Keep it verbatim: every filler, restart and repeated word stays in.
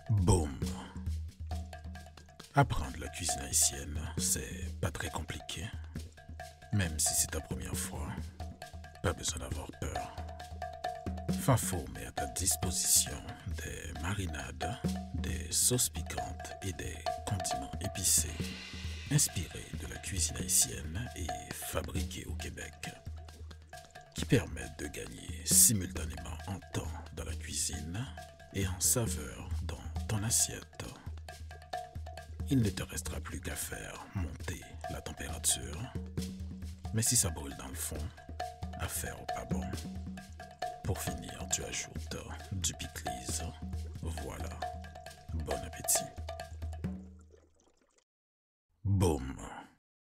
Boum. Apprendre la cuisine haïtienne, c'est pas très compliqué. Même si c'est ta première fois, pas besoin d'avoir peur. Fafo met à ta disposition des marinades, des sauces piquantes et des condiments épicés, inspirés de la cuisine haïtienne et fabriqués au Québec, qui permettent de gagner simultanément en temps dans la cuisine et en saveur dans ton assiette. Il ne te restera plus qu'à faire monter la température, mais si ça brûle dans le fond, affaire au pas bon. Pour finir, tu ajoutes du pickles. Voilà. Bon appétit.